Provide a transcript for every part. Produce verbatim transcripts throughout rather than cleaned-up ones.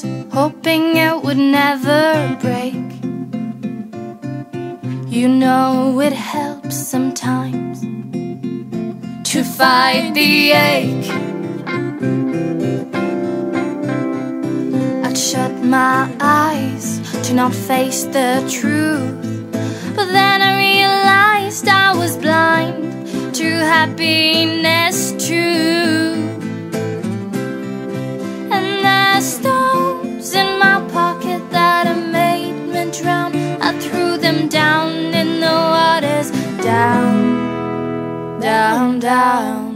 hoping it would never break. You know it helps sometimes to fight the ache. I'd shut my eyes to not face the truth, but then I realized I was blind to happiness too. And there's stones in my pocket that I made me drown. I threw them down in the waters, down, down, down.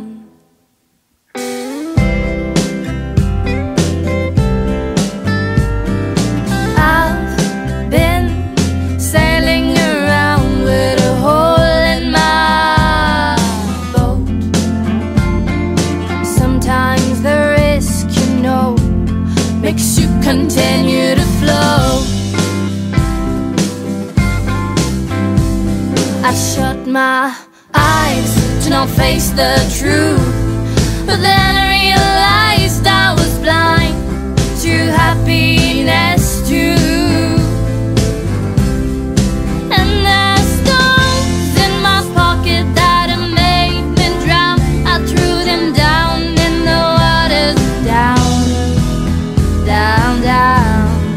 Makes you continue to flow. I shut my eyes to not face the truth, but then I realized I was blind to happiness too. And there's stones in my pocket that have made me drown. I threw them down in the waters, down, down, down.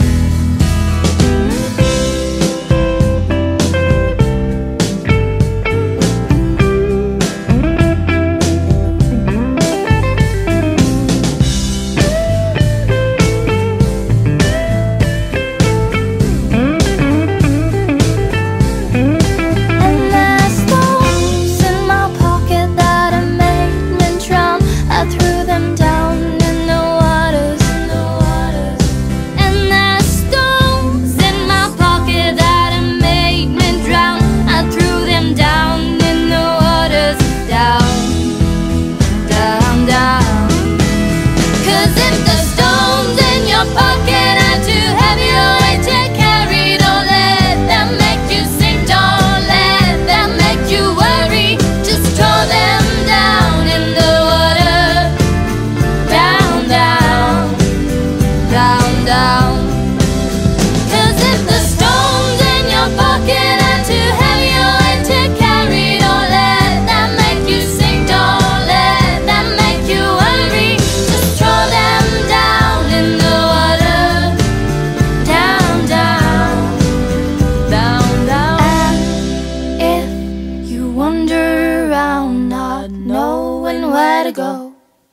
And there's stones in my pocket that have made me drown. I threw them down in the waters, in the waters. And there's stones in my pocket that have made me drown. I threw them down in the waters, down, down, down. 'Cause if the stones in your pocket are too heavy or weight to carry, don't let them make you sink, don't let them make you worry. Just throw them down in the water, down, down, down, down. 'Cause if the stones in your pocket are too heavy or weight to carry, don't let them make you sink, don't let them make you worry. Just throw them down in the water, down, down, down, down. And if you wander around not knowing where to go,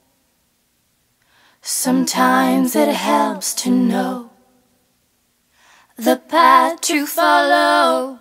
sometimes it helps to know the path to follow.